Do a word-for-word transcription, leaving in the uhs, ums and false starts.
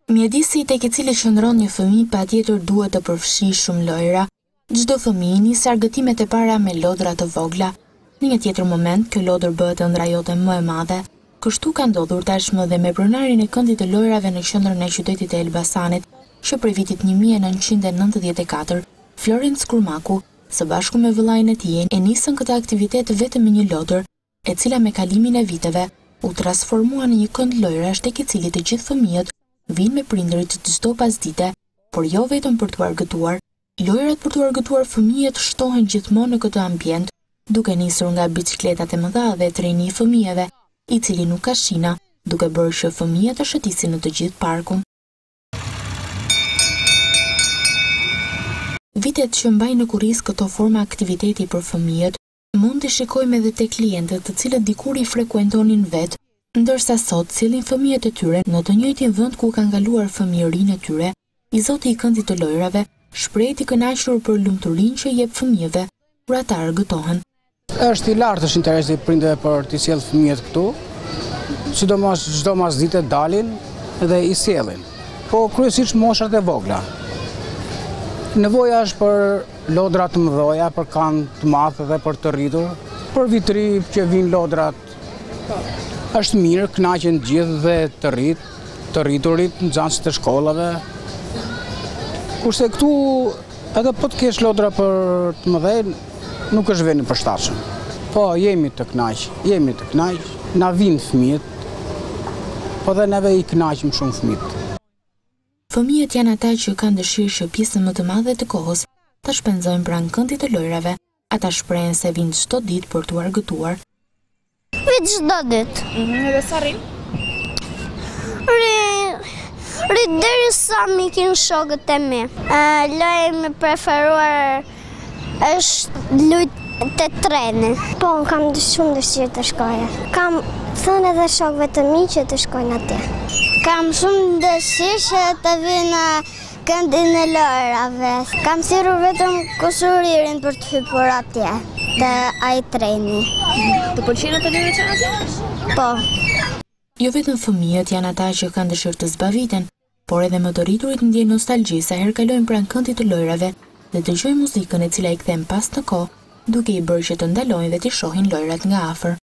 Mjedisi tek i cili qëndron një fëmijë patjetër duhet të përfshijë shumë lojra. Çdo fëmijë nis argëtimet e para me lodra të vogla. Në një tjetër moment, kjo lodër bëhet ëndra jote më e madhe. Kështu ka ndodhur tashmë dhe me pronarin e këndit të lojrave në qendrën e qytetit e Elbasanit, që prej vitit një mijë e nëntëqind e nëntëdhjetë e katër, Florenc Kurmaku, së bashku me vëllain e tij, e nisën këtë aktivitet vetëm me një lodër, e cila me kalimin e viteve u transformua në një kënd lojrash tek i cili të gjithë fëmijët vinë me prindërit çdo pasdite, por jo vetëm për t'u argëtuar. Lojrat për t'u argëtuar fëmijët shtohen gjithmonë në këtë ambient, duke nisur nga biçikletat e mëdha dhe treni i fëmijëve, i cili nuk ka shina, duke bërë që fëmijët të shëtisin në të gjithë parkun. Vitet që mbajnë në kurriz këto forma aktiviteti për fëmijët, mund të shikojmë edhe tek klientët të cilët dikur i frekuentonin vetë, ndërsa sot sillin fëmijët e tyre në të njëjtin vend ku kanë kaluar fëmijërinë e tyre. I Zoti i këndit të lojrave shpreh i kënaqur për lumturinë që jep fëmijëve kur ata argëtohen. Është i lartë është interesi i prindërve për të sjellë fëmijët këtu, sidomos çdo masdite dalin dhe i sjellin, po kryesisht moshat e vogla. Nevoja është për lodra të mëdha, për kanë të madhe dhe për të rritur, për vitri që vinë lodrat. Është mirë, kënaqen gjithë dhe të rrit, të rriturit, nxënësit e shkollave. Kurse këtu edhe po të kesh lodra për të mëdha, nuk është vend i përshtatshëm. Po jemi të kënaq, jemi të kënaq, na vinë fëmijët, po dhe neve i kënaqim shumë fëmijët. Fëmijët janë ata që kanë dëshirë që pjesën më të madhe të kohës ta shpenzojnë pranë këndit të lojrave. Ata shprehen se vinë çdo ditë për t'u argëtuar. Vi çdo ditë. Edhe sa rrin? Rri Rri derisa më ikin shokët e mi. Loja ime e preferuar është lujtë te treni. Po, kam shumë dëshirë të shkoja. Kam thënë edhe shokëve të mi që të shkojnë atje. Kam shumë dëshirë që të vinë në këndin e lojrave. Kam thirrur vetëm kusuririn për të hyrë atje, te ai treni. Të pëlqen të vinë që atje? Po. Jo vetëm fëmijët janë ata që kanë dëshirë të zbaviten, por edhe më të rriturit ndjejnë nostalgji sa herë kalojnë pranë këndit të lojrave dhe dëgjojnë muzikën e cila i kthen pas të kohë, duke i bërë që të ndalojnë dhe të shohin lojrat nga afër.